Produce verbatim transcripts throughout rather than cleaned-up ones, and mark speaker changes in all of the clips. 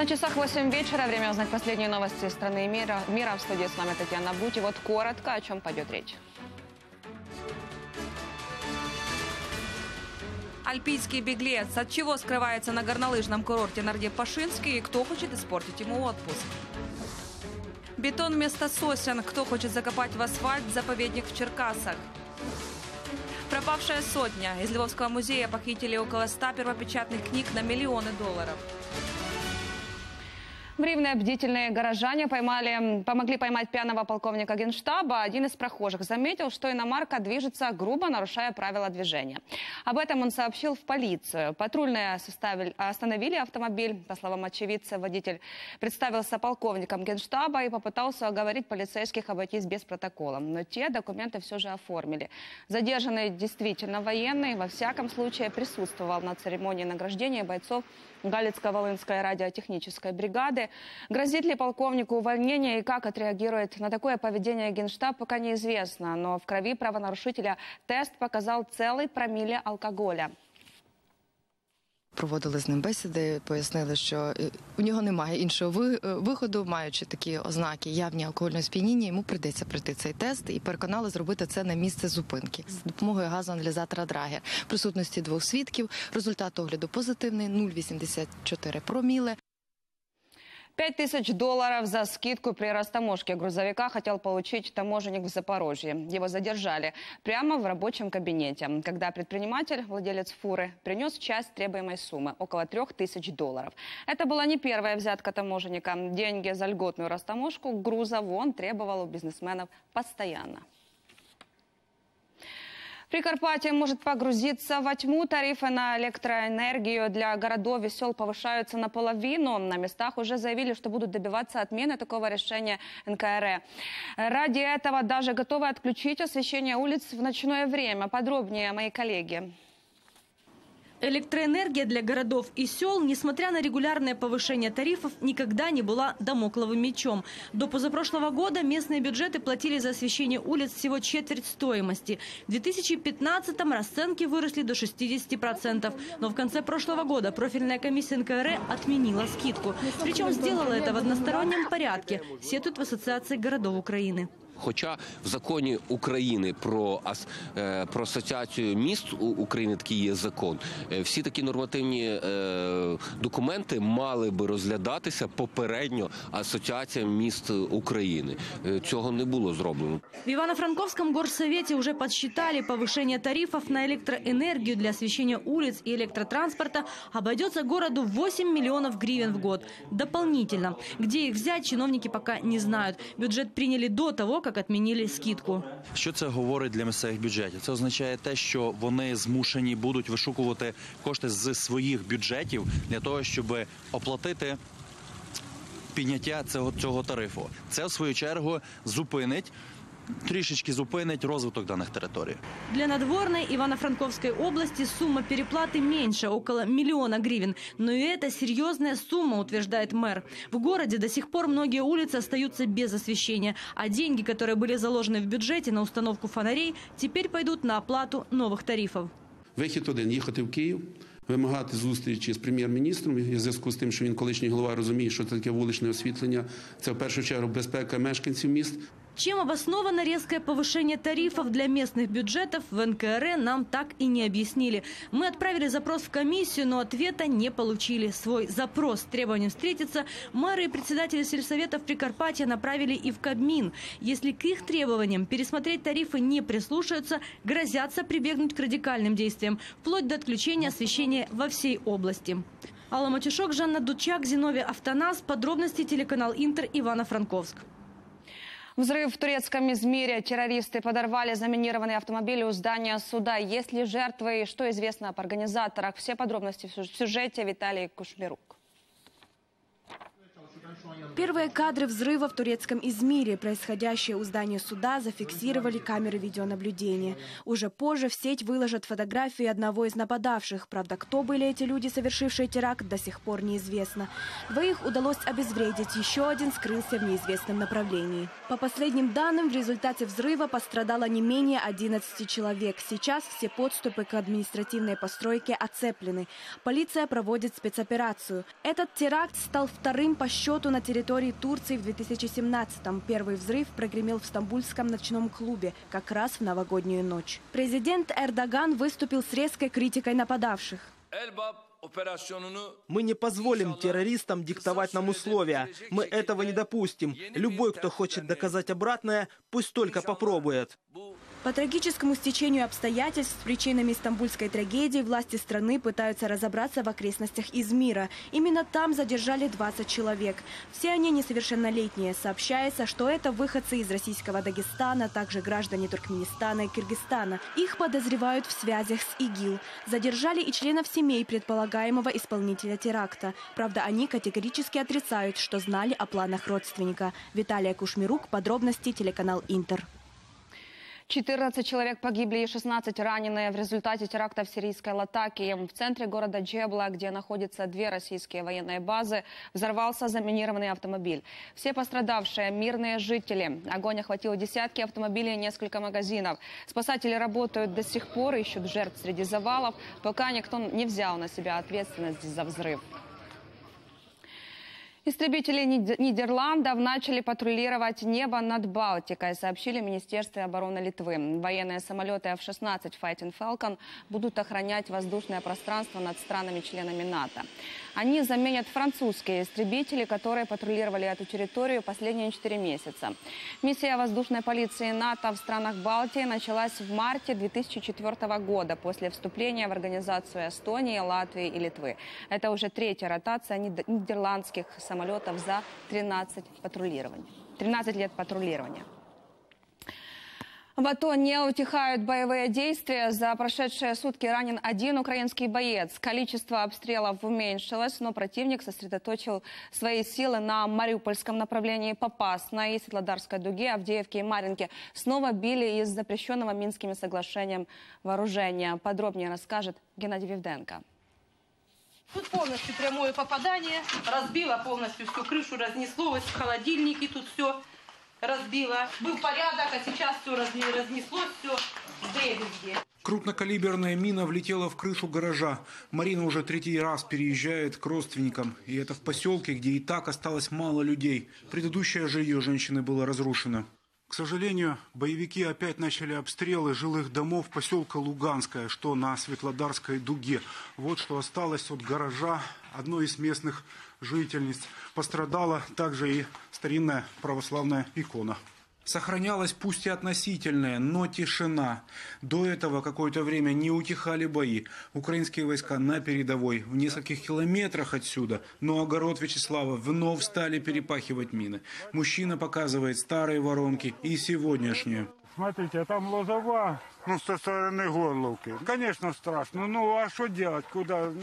Speaker 1: На часах восемь вечера. Время узнать последние новости страны и мира. мира. В студии с вами Татьяна Бути. Вот коротко, о чем пойдет речь. Альпийский беглец. От чего скрывается на горнолыжном курорте Нардеп-Пашинский и кто хочет испортить ему отпуск? Бетон вместо сосен. Кто хочет закопать в асфальт заповедник в Черкасах? Пропавшая сотня. Из Львовского музея похитили около ста первопечатных книг на миллионы долларов. В Ривне бдительные горожане поймали, помогли поймать пьяного полковника Генштаба. Один из прохожих заметил, что иномарка движется грубо, нарушая правила движения. Об этом он сообщил в полицию. Патрульные составили, остановили автомобиль. По словам очевидца, водитель представился полковником Генштаба и попытался уговорить полицейских обойтись без протокола. Но те документы все же оформили. Задержанный действительно военный, во всяком случае присутствовал на церемонии награждения бойцов Галицко-Волынской радиотехнической бригады. Грозит ли полковнику увольнение и как отреагирует на такое поведение Генштаб, пока неизвестно. Но в крови правонарушителя тест показал целый промилле алкоголя.
Speaker 2: Проводили з ним бесіди, пояснили, що у нього немає іншого виходу, маючи такі ознаки явні алкогольного сп'яніння, йому прийдеться пройти цей тест і переконали зробити це на місце зупинки з допомогою газоаналізатора Драгер. В присутності двох свідків результат огляду позитивний – нуль цілих вісімдесят чотири проміле.
Speaker 1: Пять тысяч долларов за скидку при растаможке грузовика хотел получить таможенник в Запорожье. Его задержали прямо в рабочем кабинете, когда предприниматель, владелец фуры, принес часть требуемой суммы – около трех тысяч долларов. Это была не первая взятка таможенника. Деньги за льготную растаможку грузов он требовал у бизнесменов постоянно. Прикарпатье может погрузиться во тьму. Тарифы на электроэнергию для городов и сел повышаются наполовину. На местах уже заявили, что будут добиваться отмены такого решения эн ка эр э. Ради этого даже готовы отключить освещение улиц в ночное время. Подробнее мои коллеги.
Speaker 3: Электроэнергия для городов и сел, несмотря на регулярное повышение тарифов, никогда не была дамокловым мечом. До позапрошлого года местные бюджеты платили за освещение улиц всего четверть стоимости. В две тысячи пятнадцатом расценки выросли до шестидесяти процентов. Но в конце прошлого года профильная комиссия эн ка эр э отменила скидку. Причем сделала это в одностороннем порядке, сетуют в Ассоциации городов Украины.
Speaker 4: Хоча в законі України про, про асоціацію міст України такий є закон, всі такі нормативні е, документи мали би розглядатися попередньо Асоціацією міст України. Цього не було зроблено.
Speaker 3: В Ивано-Франковском горсовете уже подсчитали, повышение тарифов на электроэнергию для освещения улиц и электротранспорта обойдется городу в восемь миллионов гривен в год. Дополнительно. Где их взять, чиновники пока не знают. Бюджет приняли до того, как відмінили скидку.
Speaker 5: Що це говорить для місцевих бюджетів? Це означає те, що вони змушені будуть вишукувати кошти з своїх бюджетів для того, щоб оплатити підняття цього, цього тарифу. Це, в свою чергу, зупинить трішечки зупинить розвиток даних територій.
Speaker 3: Для Надворной Ивано-Франковской области сумма переплаты меньше, около миллиона гривен. Но и это серьезная сумма, утверждает мэр. В городе до сих пор многие улицы остаются без освещения, а деньги, которые были заложены в бюджете на установку фонарей, теперь пойдут на оплату новых тарифов.
Speaker 6: Вихід один – їхати в Київ, вимагати зустрічі з прем'єр-міністром, в зв'язку з тим, що він колишній голова розуміє, що це таке вуличне освітлення. Це в першу чергу безпека мешканців міст.
Speaker 3: Чем обосновано резкое повышение тарифов для местных бюджетов, в эн ка эр э нам так и не объяснили. Мы отправили запрос в комиссию, но ответа не получили. Свой запрос с требованием встретиться мэры и председатели сельсоветов Прикарпатья направили и в Кабмин. Если к их требованиям пересмотреть тарифы не прислушаются, грозятся прибегнуть к радикальным действиям, вплоть до отключения освещения во всей области. Алла Матюшок, Жанна Дудчак, Зиновий Автонас. Подробности телеканал Интер, Ивано-Франковск.
Speaker 1: Взрыв в турецком Измире. Террористы подорвали заминированные автомобили у здания суда. Есть ли жертвы и что известно об организаторах? Все подробности в сюжете Виталий Кушмирук.
Speaker 7: Первые кадры взрыва в турецком Измире, происходящее у здания суда, зафиксировали камеры видеонаблюдения. Уже позже в сеть выложат фотографии одного из нападавших. Правда, кто были эти люди, совершившие теракт, до сих пор неизвестно. Двоих удалось обезвредить, еще один скрылся в неизвестном направлении. По последним данным, в результате взрыва пострадало не менее одиннадцати человек. Сейчас все подступы к административной постройке оцеплены. Полиция проводит спецоперацию. Этот теракт стал вторым по счету на территории Турции в две тысячи семнадцатом. Первый взрыв прогремел в стамбульском ночном клубе, как раз в новогоднюю ночь. Президент Эрдоган выступил с резкой критикой нападавших.
Speaker 8: Мы не позволим террористам диктовать нам условия. Мы этого не допустим. Любой, кто хочет доказать обратное, пусть только попробует.
Speaker 7: По трагическому стечению обстоятельств с причинами стамбульской трагедии власти страны пытаются разобраться в окрестностях Измира. Именно там задержали двадцать человек. Все они несовершеннолетние. Сообщается, что это выходцы из российского Дагестана, также граждане Туркменистана и Кыргызстана. Их подозревают в связях с ИГИЛ. Задержали и членов семей предполагаемого исполнителя теракта. Правда, они категорически отрицают, что знали о планах родственника. Виталия Кушмирук, подробности, телеканал Интер.
Speaker 1: четырнадцать человек погибли и шестнадцать раненые в результате теракта в сирийской Латакии. В центре города Джебла, где находятся две российские военные базы, взорвался заминированный автомобиль. Все пострадавшие – мирные жители. Огонь охватил десятки автомобилей и несколько магазинов. Спасатели работают до сих пор, ищут жертв среди завалов, пока никто не взял на себя ответственность за взрыв. Истребители Нидерландов начали патрулировать небо над Балтикой, сообщили в Министерстве обороны Литвы. Военные самолеты эф шестнадцать Fighting Falcon будут охранять воздушное пространство над странами-членами НАТО. Они заменят французские истребители, которые патрулировали эту территорию последние четыре месяца. Миссия воздушной полиции НАТО в странах Балтии началась в марте две тысячи четвёртого года после вступления в организацию Эстонии, Латвии и Литвы. Это уже третья ротация нидерландских самолетов за тринадцать патрулирований. тринадцать лет патрулирования. В АТО не утихают боевые действия. За прошедшие сутки ранен один украинский боец. Количество обстрелов уменьшилось, но противник сосредоточил свои силы на Мариупольском направлении. Попасной, Светлодарской дуге, Авдеевке и Марьинке снова били из запрещенного Минскими соглашением вооружения. Подробнее расскажет Геннадий Вивденко.
Speaker 9: Тут полностью прямое попадание. Разбило полностью всю крышу, разнесло. В холодильнике тут все разбило. Был порядок, а сейчас все разнеслось, все везде.
Speaker 10: Крупнокалиберная мина влетела в крышу гаража. Марина уже третий раз переезжает к родственникам. И это в поселке, где и так осталось мало людей. Предыдущее жилье женщины было разрушено. К сожалению, боевики опять начали обстрелы жилых домов поселка Луганское, что на Светлодарской дуге. Вот что осталось от гаража одной из местных жительниц. Пострадала также и старинная православная икона. Сохранялась пусть и относительная, но тишина. До этого какое-то время не утихали бои. Украинские войска на передовой, в нескольких километрах отсюда. Но огород Вячеслава вновь стали перепахивать мины. Мужчина показывает старые воронки и сегодняшние.
Speaker 11: Смотрите, там лозова, ну, со стороны Горловки. Конечно, страшно. Ну, а что делать? Куда?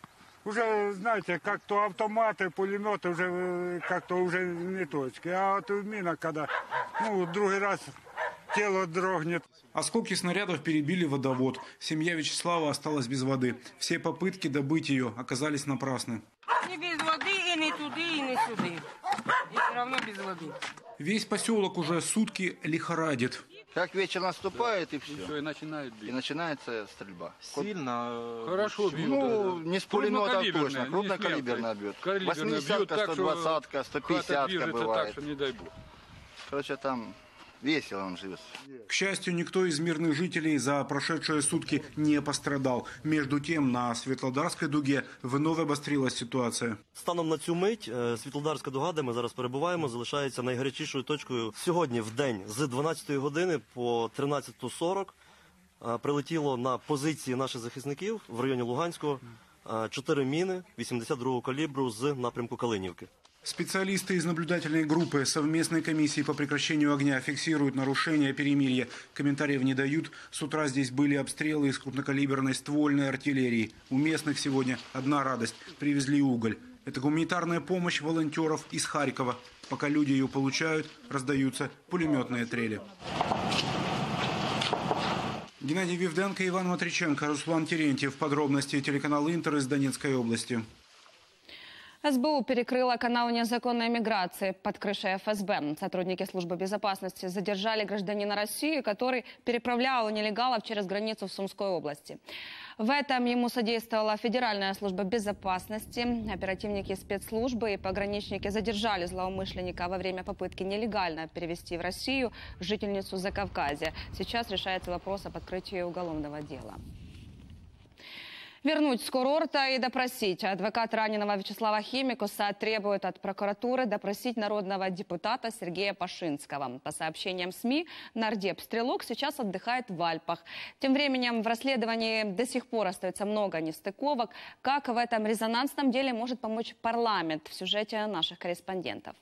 Speaker 11: Уже, знаете, как-то автоматы, пулеметы уже как-то уже не точки. А вот мина, когда, ну, другой раз тело дрогнет.
Speaker 10: Осколки снарядов перебили водовод. Семья Вячеслава осталась без воды. Все попытки добыть ее оказались напрасны.
Speaker 9: И без воды, и не туды, и не сюда. И все равно без воды.
Speaker 10: Весь поселок уже сутки лихорадит.
Speaker 12: Как вечер наступает, и все.
Speaker 13: И, все, и, начинает бить.
Speaker 12: И начинается стрельба.
Speaker 8: Сильно?
Speaker 13: Хорошо бьют.
Speaker 12: Ну,
Speaker 13: да, да.
Speaker 12: не с пулемета точно, крупнокалиберно бьет. восьмидесятка, сто двадцатка, сто пятидесятка бывает.
Speaker 13: Так, что не дай бог.
Speaker 12: Короче, там весело он живет.
Speaker 10: К счастью, никто из мирных жителей за прошедшие сутки не пострадал. Между тем, на Світлодарській дуге вновь обострилась ситуація.
Speaker 14: Станом на цю мить Світлодарська дуга, де ми зараз перебуваємо, залишається найгарячішою точкою. Сьогодні в день з дванадцятої години по тринадцяту сорок прилетіло на позиції наших захисників в районі Луганського чотири міни вісімдесят другого калібру з напрямку Калинівки.
Speaker 10: Специалисты из наблюдательной группы совместной комиссии по прекращению огня фиксируют нарушения перемирия. Комментариев не дают. С утра здесь были обстрелы из крупнокалиберной ствольной артиллерии. У местных сегодня одна радость. Привезли уголь. Это гуманитарная помощь волонтеров из Харькова. Пока люди ее получают, раздаются пулеметные трели. Геннадий Вивденко, Иван Матриченко, Руслан Терентьев. Подробности телеканал «Интер» из Донецкой области.
Speaker 1: СБУ перекрыла канал незаконной миграции под крышей эф эс бэ. Сотрудники службы безопасности задержали гражданина России, который переправлял нелегалов через границу в Сумской области. В этом ему содействовала Федеральная служба безопасности. Оперативники спецслужбы и пограничники задержали злоумышленника во время попытки нелегально перевести в Россию жительницу Закавказья. Сейчас решается вопрос об открытии уголовного дела. Вернуть с курорта и допросить. Адвокат раненого Вячеслава Химикуса требует от прокуратуры допросить народного депутата Сергея Пашинского. По сообщениям СМИ, нардеп Стрелок сейчас отдыхает в Альпах. Тем временем в расследовании до сих пор остается много нестыковок. Как в этом резонансном деле может помочь парламент? В сюжете наших корреспондентов.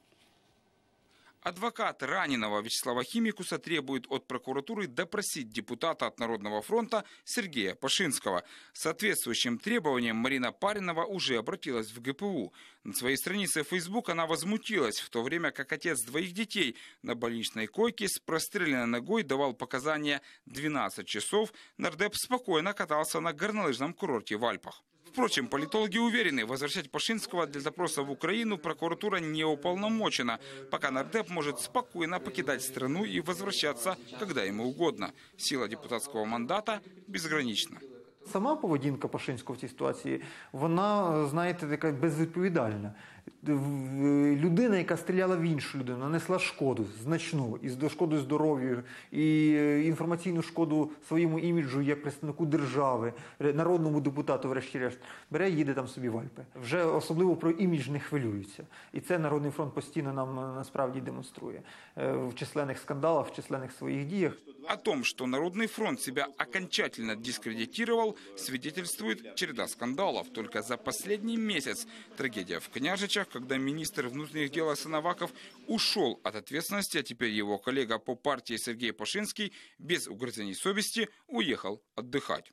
Speaker 13: Адвокат раненого Вячеслава Химикуса требует от прокуратуры допросить депутата от Народного фронта Сергея Пашинского. С соответствующим требованием Марина Паринова уже обратилась в гэ пэ у. На своей странице в Facebook она возмутилась, в то время как отец двоих детей на больничной койке с простреленной ногой давал показания двенадцать часов. Нардеп спокойно катался на горнолыжном курорте в Альпах. Впрочем, политологи уверены, возвращать Пашинского для допроса в Украину прокуратура не уполномочена, пока нардеп может спокойно покидать страну и возвращаться, когда ему угодно. Сила депутатского мандата безгранична.
Speaker 15: Сама поведінка Пашинського в цій ситуації, вона, знаєте, така безвідповідальна. Людина, яка стріляла в іншу людину, нанесла шкоду значну, і шкоду здоров'ю, і інформаційну шкоду своєму іміджу як представнику держави, народному депутату, врешті-решт, бере, їде там собі в Альпи. Вже особливо про імідж не хвилюється. І це Народний фронт постійно нам насправді демонструє. В численних скандалах, в численних своїх діях.
Speaker 13: О том, что Народный фронт себя окончательно дискредитировал, свидетельствует череда скандалов. Только за последний месяц трагедия в Княжичах, когда министр внутренних дел Арсен Аваков ушел от ответственности, а теперь его коллега по партии Сергей Пашинский без угрызений совести уехал отдыхать.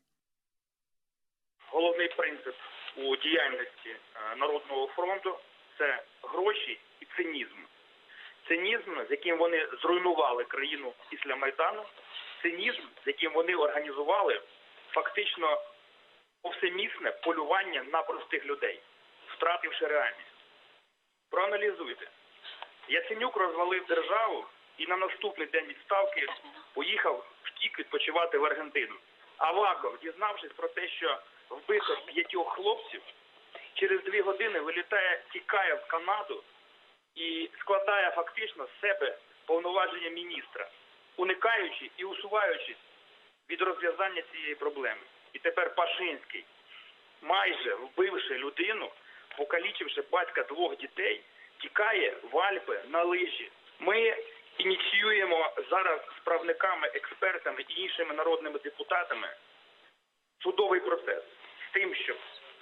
Speaker 16: Головний принцип у діяльності Народного фронту – це гроші і цинізм. Цинізм, з яким вони зруйнували країну після Майдану, цинізм, з яким вони організували фактично повсемісне полювання на простих людей, втративши реальність. Проаналізуйте. Яценюк розвалив державу і на наступний день відставки поїхав втік відпочивати в Аргентину. Аваков, дізнавшись про те, що вбито п'ятьох хлопців, через дві години вилітає, тікає в Канаду і складає фактично з себе повноваження міністра, уникаючи і усуваючись від розв'язання цієї проблеми. І тепер Пашинський, майже вбивши людину, покалічивши батька двох дітей, тікає в Альпи на лижі. Ми ініціюємо зараз з правниками, експертами і іншими народними депутатами судовий процес з тим, щоб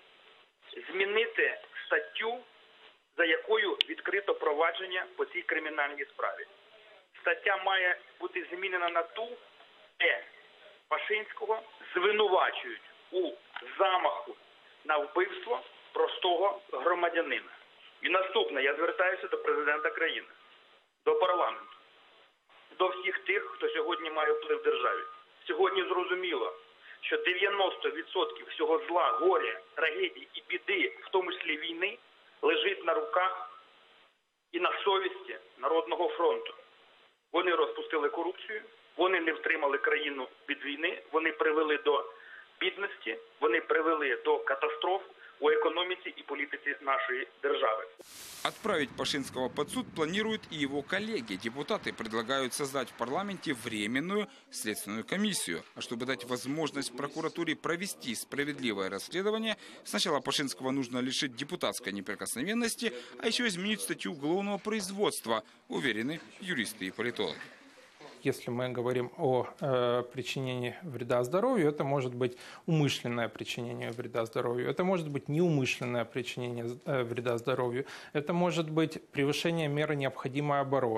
Speaker 16: змінити статтю, за якою відкрито провадження по цій кримінальній справі. Стаття має бути змінена на ту, де Пашинського звинувачують у замаху на вбивство простого громадянина. І наступне, я звертаюся до президента країни, до парламенту, до всіх тих, хто сьогодні має вплив в державі. Сьогодні зрозуміло, що дев'яносто відсотків всього зла, горя, трагедії і біди, в тому числі війни, лежить на руках і на совісті Народного фронту. Вони розпустили корупцію, вони не втримали країну від війни, вони привели до бідності, вони привели до катастроф у экономике и политике нашей державы.
Speaker 13: Отправить Пашинского под суд планируют и его коллеги. Депутаты предлагают создать в парламенте временную следственную комиссию. А чтобы дать возможность прокуратуре провести справедливое расследование, сначала Пашинского нужно лишить депутатской неприкосновенности, а еще изменить статью уголовного производства, уверены юристы и политологи.
Speaker 17: Если мы говорим о э, причинении вреда здоровью, это может быть умышленное причинение вреда здоровью, это может быть неумышленное причинение э, вреда здоровью, это может быть превышение меры необходимой обороны.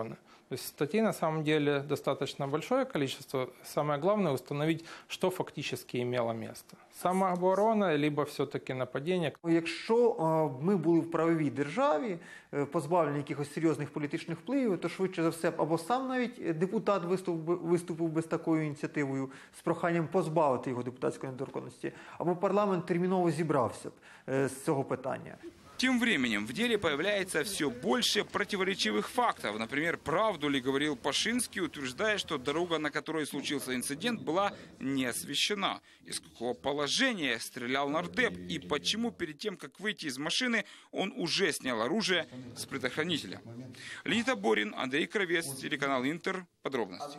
Speaker 17: То есть статей на самом деле достаточно большое количество. Самое главное установить, что фактически имело место. Самооборона, либо все-таки нападение.
Speaker 15: Якщо ми були в правовій державі, позбавлені якихось серйозних політичних впливів, то швидше за все або сам навіть депутат виступив, виступив би з такою ініціативою, з проханням позбавити його депутатської недоторканності, або парламент терміново зібрався б з цього питання.
Speaker 13: Тем временем в деле появляется все больше противоречивых фактов. Например, правду ли говорил Пашинский, утверждая, что дорога, на которой случился инцидент, была не освещена. Из какого положения стрелял нардеп и почему перед тем, как выйти из машины, он уже снял оружие с предохранителя. Леонид Аборин, Андрей Кравец, телеканал Интер. Подробности.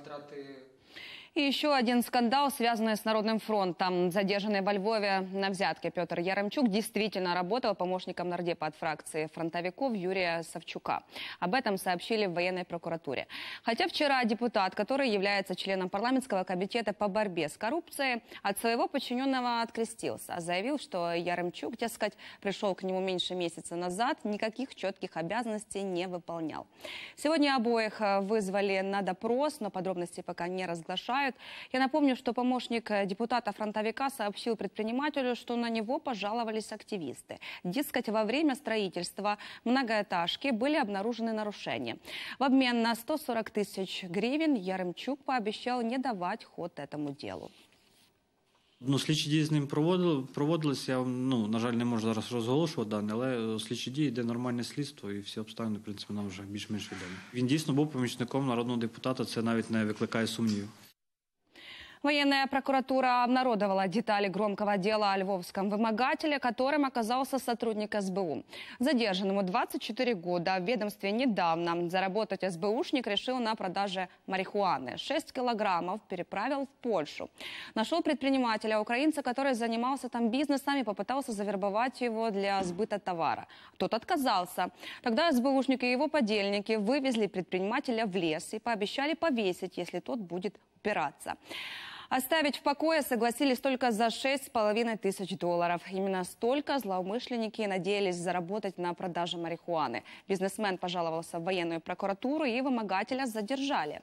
Speaker 1: И еще один скандал, связанный с Народным фронтом. Задержанный во Львове на взятке Петр Яремчук действительно работал помощником нардепа от фракции фронтовиков Юрия Савчука. Об этом сообщили в военной прокуратуре. Хотя вчера депутат, который является членом парламентского комитета по борьбе с коррупцией, от своего подчиненного открестился. Заявил, что Яремчук, дескать, пришел к нему меньше месяца назад, никаких четких обязанностей не выполнял. Сегодня обоих вызвали на допрос, но подробности пока не разглашают. Я напомню, что помощник депутата-фронтовика сообщил предпринимателю, что на него пожаловались активисты. Дескать, во время строительства многоэтажки были обнаружены нарушения. В обмен на сто сорок тысяч гривен Яремчук пообещал не давать ход этому делу.
Speaker 18: Ну, слідчі дії з ним проводили, проводилися. Я, ну, на жаль, не можу зараз розголошувати дані, але слідчі дії йде нормальне слідство і всі обставини, в принципі, нам вже більш-менш відомі. Він дійсно був помічником народного депутата, це навіть не викликає сумнівів.
Speaker 1: Военная прокуратура обнародовала детали громкого дела о львовском вымогателе, которым оказался сотрудник эс бэ у. Задержанному двадцать четыре года, в ведомстве недавно. Заработать эс бэ ушник решил на продаже марихуаны. шесть килограммов переправил в Польшу. Нашел предпринимателя, украинца, который занимался там бизнесом, и попытался завербовать его для сбыта товара. Тот отказался. Тогда эс бэ ушник и его подельники вывезли предпринимателя в лес и пообещали повесить, если тот будет упираться. Оставить в покое согласились только за шесть с половиной тысяч долларов. Именно столько злоумышленники надеялись заработать на продаже марихуаны. Бизнесмен пожаловался в военную прокуратуру, и вымогателя задержали.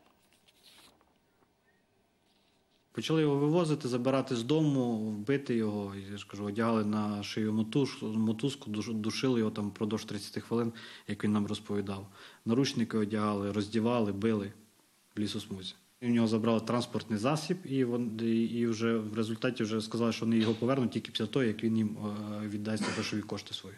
Speaker 18: Почали його вивозити, забирати з дому, вбити його, я ж кажу, одягали на шию мотуш, мотузку, душили його там впродовж тридцять хвилин, як він нам розповідав. Наручники одягали, роздівали, били в лісосмузі. У нього забрали транспортний засіб, і, вон, і вже в результаті вже сказали, що вони його повернуть тільки після того, як він їм віддасть грошові кошти свої.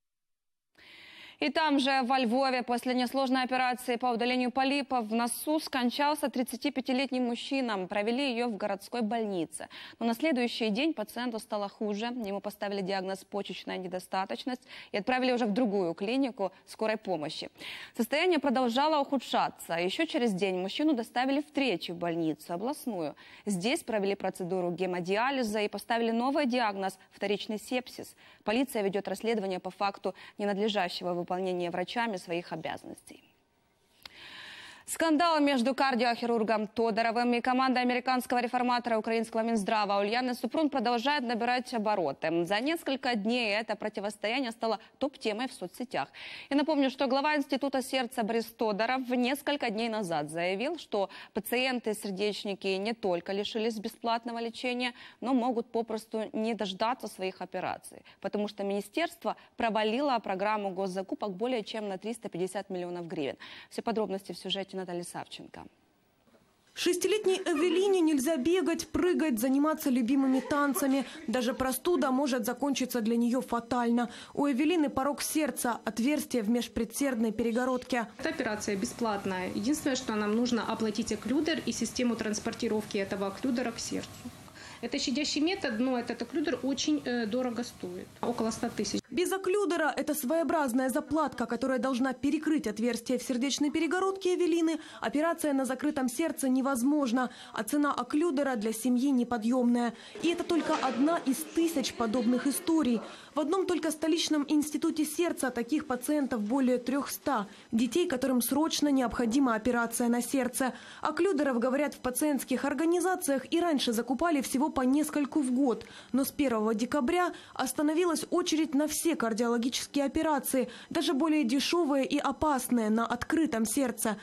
Speaker 1: И там же, во Львове, после несложной операции по удалению полипов в носу скончался тридцатипятилетний мужчина. Провели ее в городской больнице. Но на следующий день пациенту стало хуже. Ему поставили диагноз почечная недостаточность и отправили уже в другую клинику скорой помощи. Состояние продолжало ухудшаться. Еще через день мужчину доставили в третью больницу, областную. Здесь провели процедуру гемодиализа и поставили новый диагноз – вторичный сепсис. Полиция ведет расследование по факту ненадлежащего выполнения выполнение врачами своих обязанностей. Скандал между кардиохирургом Тодоровым и командой американского реформатора украинского Минздрава Ульяны Супрун продолжает набирать обороты. За несколько дней это противостояние стало топ-темой в соцсетях. Я напомню, что глава Института сердца Борис Тодоров несколько дней назад заявил, что пациенты-сердечники не только лишились бесплатного лечения, но могут попросту не дождаться своих операций, потому что министерство провалило программу госзакупок более чем на триста пятьдесят миллионов гривен. Все подробности в сюжете Натальи Савченко.
Speaker 19: Шестилетней Эвелине нельзя бегать, прыгать, заниматься любимыми танцами. Даже простуда может закончиться для нее фатально. У Эвелины порог сердца, отверстие в межпредсердной перегородке.
Speaker 20: Эта операция бесплатная. Единственное, что нам нужно оплатить окклюдер и систему транспортировки этого окклюдера к сердцу. Это щадящий метод, но этот окклюдер очень э, дорого стоит. Около ста тысяч.
Speaker 19: Без окклюдера это своеобразная заплатка, которая должна перекрыть отверстие в сердечной перегородке Эвелины. Операция на закрытом сердце невозможна, а цена окклюдера для семьи неподъемная. И это только одна из тысяч подобных историй. В одном только столичном институте сердца таких пациентов более трехсот. Детей, которым срочно необходима операция на сердце. Окклюдеров, говорят, в пациентских организациях и раньше закупали всего по нескольку в год. Но с первого декабря остановилась очередь на все кардиологические операции, даже более дешевые и опасные, на открытом сердце.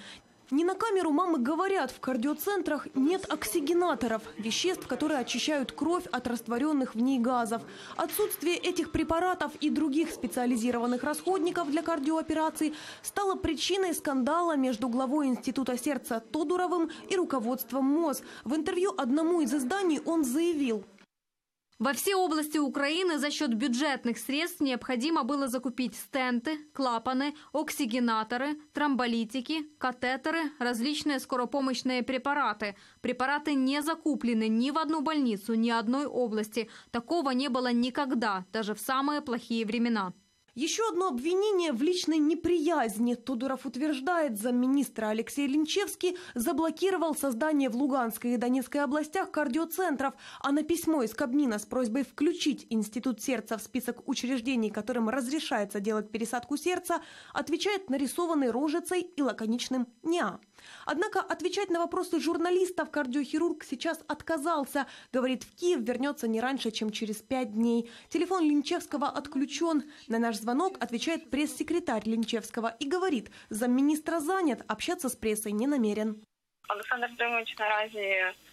Speaker 19: Не на камеру мамы говорят, в кардиоцентрах нет оксигенаторов, веществ, которые очищают кровь от растворенных в ней газов. Отсутствие этих препаратов и других специализированных расходников для кардиоопераций стало причиной скандала между главой Института сердца Тодуровым и руководством МОЗ. В интервью одному из изданий он заявил:
Speaker 21: во все области Украины за счет бюджетных средств необходимо было закупить стенты, клапаны, оксигенаторы, тромболитики, катетеры, различные скоропомощные препараты. Препараты не закуплены ни в одну больницу, ни одной области. Такого не было никогда, даже в самые плохие времена.
Speaker 19: Еще одно обвинение в личной неприязни. Тодуров утверждает, замминистра Алексей Линчевский заблокировал создание в Луганской и Донецкой областях кардиоцентров, а на письмо из Кабмина с просьбой включить Институт сердца в список учреждений, которым разрешается делать пересадку сердца, отвечает нарисованной рожицей и лаконичным «неа». Однако отвечать на вопросы журналистов кардиохирург сейчас отказался. Говорит, в Киев вернется не раньше, чем через пять дней. Телефон Линчевского отключен. На наш звонок отвечает пресс-секретарь Линчевского и говорит, замминистра занят, общаться с прессой не намерен.
Speaker 22: Олександр Димович наразі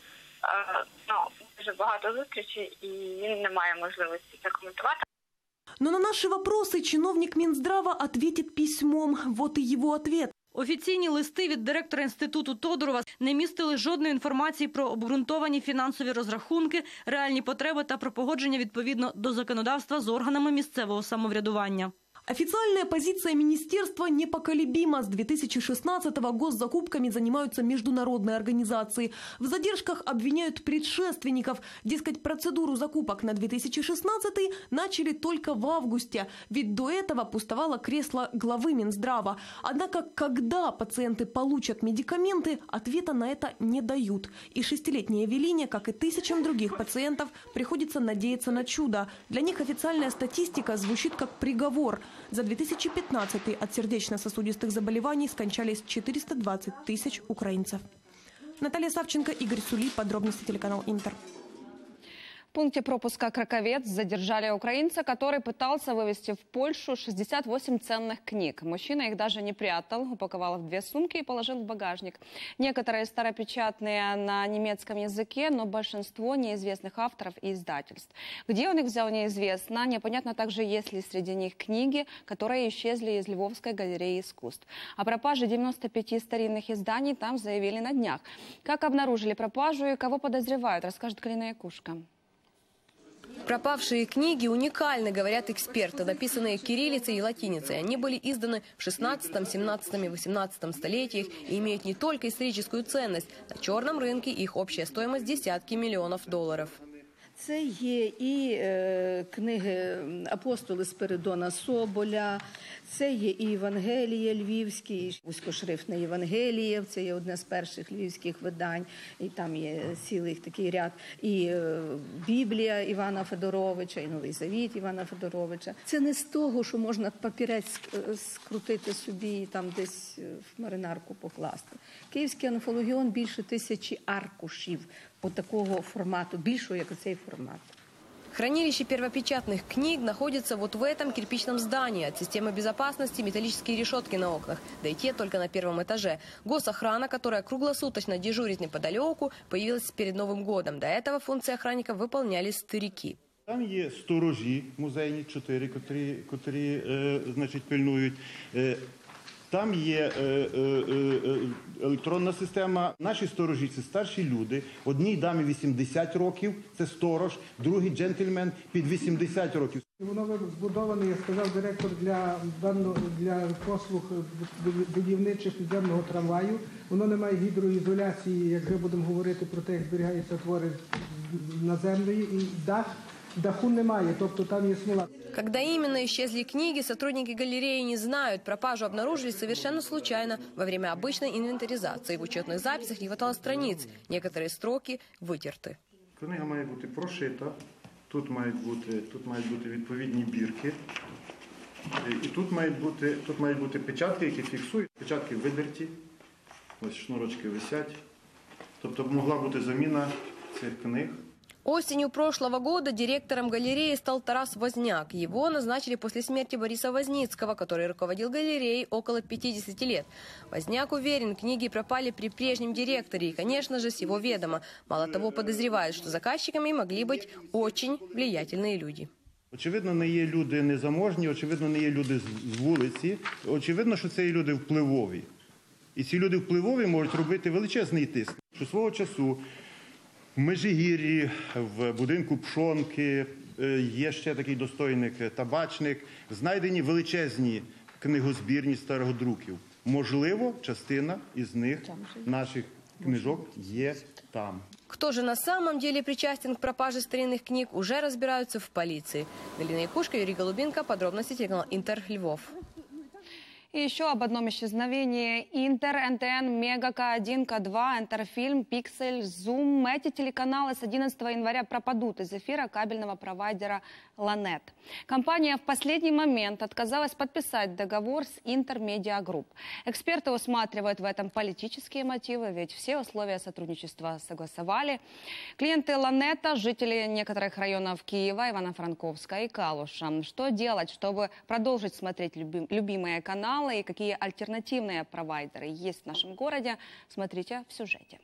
Speaker 22: ну, дуже багато зустрічей і він не має можливості це коментувати.
Speaker 19: Но на наши вопросы чиновник Минздрава ответит письмом. Вот и его ответ.
Speaker 3: Офіційні листи від директора Інституту Тодурова не містили жодної інформації про обґрунтовані фінансові розрахунки, реальні потреби та про погодження відповідно до законодавства з органами місцевого самоврядування.
Speaker 19: Официальная позиция министерства непоколебима. С две тысячи шестнадцатого госзакупками занимаются международные организации. В задержках обвиняют предшественников. Дескать, процедуру закупок на две тысячи шестнадцатый начали только в августе. Ведь до этого пустовало кресло главы Минздрава. Однако, когда пациенты получат медикаменты, ответа на это не дают. И шестилетней Эвелине, как и тысячам других пациентов, приходится надеяться на чудо. Для них официальная статистика звучит как приговор. За две тысячи пятнадцатый от сердечно-сосудистых заболеваний скончались четыреста двадцать тысяч украинцев. Наталья Савченко, Игорь Сули. Подробности телеканал Интер.
Speaker 1: В пункте пропуска «Краковец» задержали украинца, который пытался вывезти в Польшу шестьдесят восемь ценных книг. Мужчина их даже не прятал, упаковал в две сумки и положил в багажник. Некоторые старопечатные на немецком языке, но большинство неизвестных авторов и издательств. Где он их взял, неизвестно. Непонятно также, есть ли среди них книги, которые исчезли из Львовской галереи искусств. О пропаже девяноста пяти старинных изданий там заявили на днях. Как обнаружили пропажу и кого подозревают, расскажет Галина Якушка.
Speaker 23: Пропавшие книги уникальны, говорят эксперты, написанные кириллицей и латиницей. Они были изданы в шестнадцатом, семнадцатом и восемнадцатом столетиях и имеют не только историческую ценность. На черном рынке их общая стоимость десятки миллионов долларов.
Speaker 24: Це є і е, книги апостоли Спиридона Соболя, це є і Євангеліє львівські, вузькошрифтне Євангеліє, це є одне з перших львівських видань, і там є цілий такий ряд, і е, Біблія Івана Федоровича, і Новий Завіт Івана Федоровича. Це не з того, що можна папірець скрутити собі і там десь в маринарку покласти. Київський анфологіон більше тисячі аркушів. Вот такого формата, большего, как цей формат.
Speaker 23: Хранилище первопечатных книг находится вот в этом кирпичном здании. От системы безопасности металлические решетки на окнах, да и те только на первом этаже. Госохрана, которая круглосуточно дежурит неподалеку, появилась перед Новым годом. До этого функции охранников выполняли старики.
Speaker 25: Там є сторожі музейні, чотири, котрі, котрі е, значить, пильнують. Е, Там є е, е, е, електронна система. Наші сторожі – це старші люди. Одній дамі вісімдесят років, це сторож, другий джентльмен під вісімдесят років.
Speaker 26: Воно збудоване, я сказав, директор для, для послуг будівничих підземного трамваю. Воно не має гідроізоляції, як ми будемо говорити про те, як зберігаються твори наземної, і дах. Даху немає, тобто там є смола.
Speaker 23: Когда именно исчезли книги, сотрудники галереи не знают. Пропажу обнаружили совершенно случайно во время обычной инвентаризации. В учетных записях не хватало страниц. Некоторые строки вытерты.
Speaker 25: Книга має бути прошита. Тут мають бути, тут мають бути відповідні бірки. І тут мають бути, тут мають бути печатки, які фіксують. Печатки видерті. Ось шнурочки висять. Тобто могла бути заміна цих книг.
Speaker 23: Осенью прошлого года директором галереи стал Тарас Возняк. Его назначили после смерти Бориса Возницкого, который руководил галереей около пятидесяти лет. Возняк уверен, книги пропали при прежнем директоре и, конечно же, с его ведома. Мало того, подозревают, что заказчиками могли быть очень влиятельные люди.
Speaker 25: Очевидно, не є люди незаможні, очевидно, не є люди з вулиці. Очевидно, що це є люди впливові. І ці люди впливові можуть робити величезний тиск. Що свого часу в Межигір'ї, в будинку Пшонки, є ще такий достойник табачник, знайдені величезні книгозбірні стародруків. Можливо, частина із них, наших книжок, є там.
Speaker 23: Кто же на самом деле причастен к пропаже старинных книг, уже разбираются в полиции. Галина Якушка, Юрий Голубинка. Подробности телеканал Интер, Львов.
Speaker 1: И еще об одном исчезновении. Интер, эн тэ эн, Мега, Ка один, Ка два, Интерфильм, Пиксель, Зум. Эти телеканалы с одиннадцатого января пропадут из эфира кабельного провайдера Ланет. Компания в последний момент отказалась подписать договор с Интер Медиа Групп. Эксперты усматривают в этом политические мотивы, ведь все условия сотрудничества согласовали. Клиенты Ланета – жители некоторых районов Киева, Ивано-Франковска и Калуша. Что делать, чтобы продолжить смотреть люби- любимые каналы? И какие альтернативные провайдеры есть в нашем городе, смотрите в сюжете.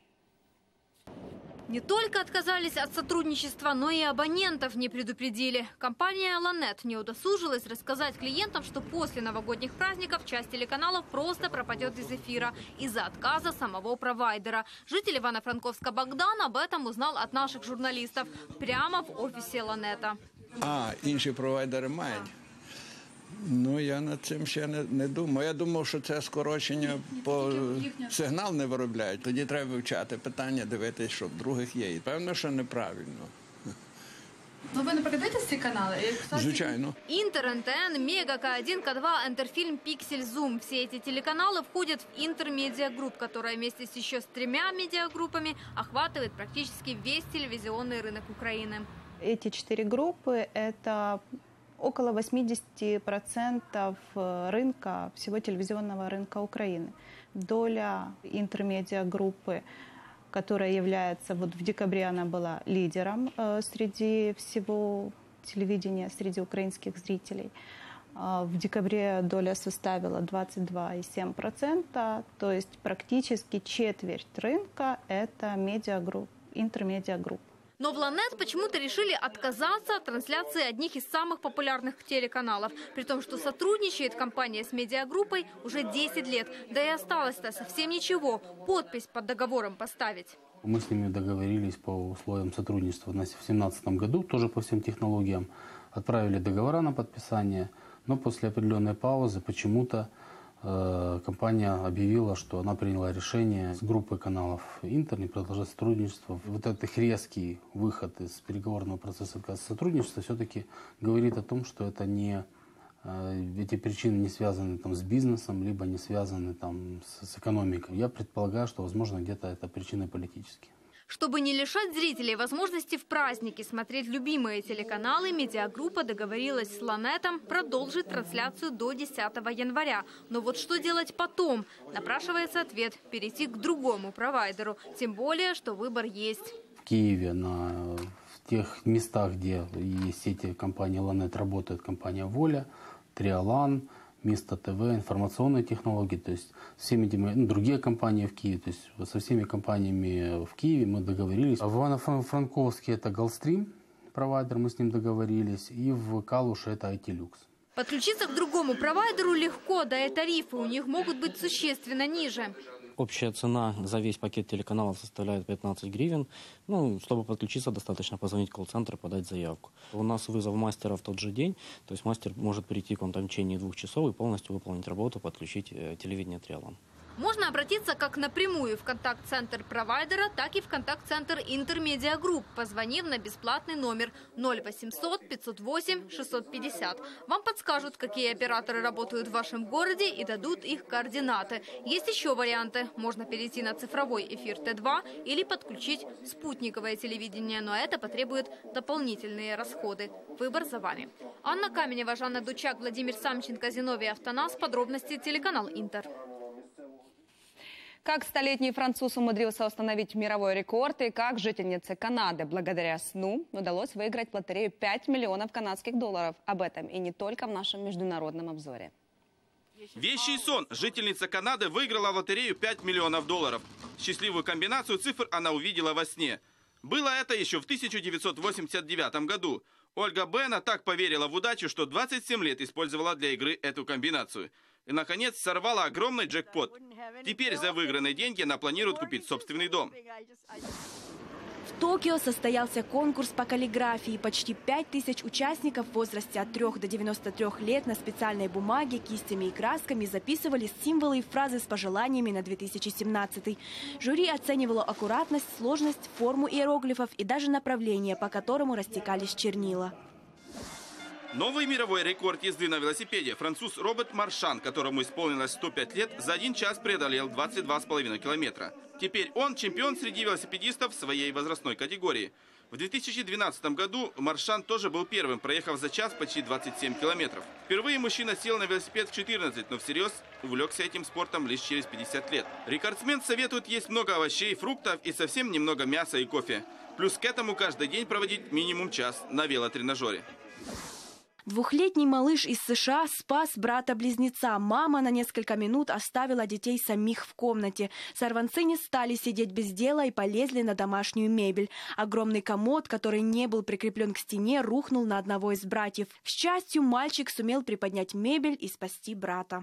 Speaker 21: Не только отказались от сотрудничества, но и абонентов не предупредили. Компания Ланет не удосужилась рассказать клиентам, что после новогодних праздников часть телеканалов просто пропадет из эфира из-за отказа самого провайдера. Житель Ивано-Франковска Богдан об этом узнал от наших журналистов прямо в офисе Ланета.
Speaker 2: А, інші провайдери мають. Ну, я над цим ще не, не думаю. Я думав, що це скорочення по сигнал не виробляють. Тоді треба вивчати питання, дивитися, що в других є. І певно, що неправильно.
Speaker 4: Ну, ви, наприклад, дивитесь ці канали?
Speaker 2: Звичайно.
Speaker 21: Интер, эн тэ эн, Мега, Ка один, Ка два, Интерфильм, Пиксель, Зум. Все эти телеканалы входят в Интер Медиа Групп, которая вместе с еще с тремя медиагруппами охватывает практически весь телевизионный рынок Украины.
Speaker 5: Эти четыре группы – это около восьмидесяти процентов рынка, всего телевизионного рынка Украины. Доля интермедиа-группы, которая является, вот в декабре она была лидером э, среди всего телевидения, среди украинских зрителей. Э, в декабре доля составила двадцать два и семь десятых процента, то есть практически четверть рынка – это медиагрупп, интермедиа-групп.
Speaker 21: Но в Ланет почему-то решили отказаться от трансляции одних из самых популярных телеканалов, при том, что сотрудничает компания с медиагруппой уже десять лет. Да и осталось-то совсем ничего, подпись под договором поставить.
Speaker 18: Мы с ними договорились по условиям сотрудничества в две тысячи семнадцатом году, тоже по всем технологиям, отправили договора на подписание, но после определенной паузы почему-то компания объявила, что она приняла решение с группой каналов Интер не продолжать сотрудничество. Вот этот резкий выход из переговорного процесса сотрудничества все-таки говорит о том, что это не, эти причины не связаны там, с бизнесом, либо не связаны там, с, с экономикой. Я предполагаю, что, возможно, где-то это причины политические.
Speaker 21: Чтобы не лишать зрителей возможности в праздники смотреть любимые телеканалы, медиагруппа договорилась с Ланетом продолжить трансляцию до десятого января. Но вот что делать потом? Напрашивается ответ – перейти к другому провайдеру. Тем более, что выбор есть.
Speaker 18: В Киеве, на, в тех местах, где есть сети компании Ланет, работает компания Воля, Триолан, Место ТВ, информационные технологии, то есть всеми этими, ну, другие компании в Киеве, то есть со всеми компаниями в Киеве мы договорились. А в Ивано-Франковске это Галстрим, провайдер, мы с ним договорились, и в Калуше это ай ти люкс.
Speaker 21: Подключиться к другому провайдеру легко, да и тарифы у них могут быть существенно ниже.
Speaker 6: Общая цена за весь пакет телеканалов составляет пятнадцать гривен. Ну, чтобы подключиться, достаточно позвонить в колл-центр, подать заявку. У нас вызов мастера в тот же день, то есть мастер может прийти к вам там в течение двух часов и полностью выполнить работу, подключить телевидение Триолан.
Speaker 21: Можно обратиться как напрямую в контакт-центр провайдера, так и в контакт-центр Интермедиа Групп, позвонив на бесплатный номер ноль восемьсот пятьсот восемь шестьсот пятьдесят. Вам подскажут, какие операторы работают в вашем городе и дадут их координаты. Есть еще варианты. Можно перейти на цифровой эфир Т два или подключить спутниковое телевидение, но это потребует дополнительные расходы. Выбор за вами. Анна Каменева, Жанна Дучак, Владимир Самченко, Зиновий Автонас. Подробности телеканал Интер.
Speaker 1: Как столетний француз умудрился установить мировой рекорд и как жительнице Канады благодаря сну удалось выиграть в лотерею пять миллионов канадских долларов. Об этом и не только в нашем международном обзоре.
Speaker 7: Вещий сон. Жительница Канады выиграла в лотерею пять миллионов долларов. Счастливую комбинацию цифр она увидела во сне. Было это еще в тысяча девятьсот восемьдесят девятом году. Ольга Бена так поверила в удачу, что двадцать семь лет использовала для игры эту комбинацию. И, наконец, сорвала огромный джекпот. Теперь за выигранные деньги она планирует купить собственный дом.
Speaker 8: В Токио состоялся конкурс по каллиграфии. Почти пять тысяч участников в возрасте от трёх до девяноста трёх лет на специальной бумаге, кистями и красками записывали символы и фразы с пожеланиями на две тысячи семнадцатый. Жюри оценивало аккуратность, сложность, форму иероглифов и даже направление, по которому растекались чернила.
Speaker 7: Новый мировой рекорд езды на велосипеде. Француз Роберт Маршан, которому исполнилось сто пять лет, за один час преодолел двадцать два с половиной километра. Теперь он чемпион среди велосипедистов в своей возрастной категории. В две тысячи двенадцатом году Маршан тоже был первым, проехав за час почти двадцать семь километров. Впервые мужчина сел на велосипед в четырнадцать, но всерьез увлекся этим спортом лишь через пятьдесят лет. Рекордсмен советует есть много овощей, фруктов и совсем немного мяса и кофе. Плюс к этому каждый день проводить минимум час на велотренажере.
Speaker 8: Двухлетний малыш из США спас брата-близнеца. Мама на несколько минут оставила детей самих в комнате. Сорванцы не стали сидеть без дела и полезли на домашнюю мебель. Огромный комод, который не был прикреплен к стене, рухнул на одного из братьев. К счастью, мальчик сумел приподнять мебель и спасти брата.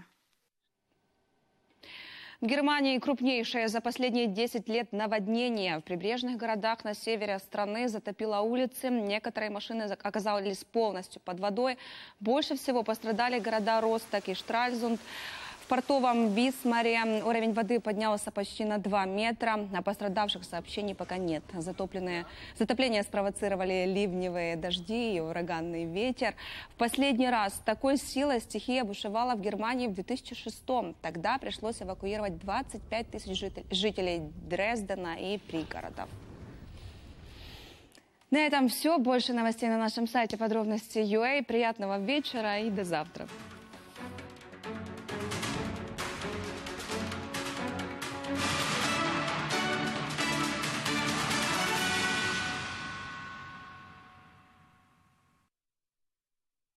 Speaker 1: В Германии крупнейшее за последние десять лет наводнение. В прибрежных городах на севере страны затопило улицы. Некоторые машины оказались полностью под водой. Больше всего пострадали города Росток и Штральзунд. В портовом Висмаре уровень воды поднялся почти на два метра. О пострадавших сообщений пока нет. Затопленные... Затопление спровоцировали ливневые дожди и ураганный ветер. В последний раз такой силой стихия бушевала в Германии в две тысячи шестом. Тогда пришлось эвакуировать двадцать пять тысяч жителей Дрездена и пригородов. На этом все. Больше новостей на нашем сайте подробности точка ю а. Приятного вечера и до завтра.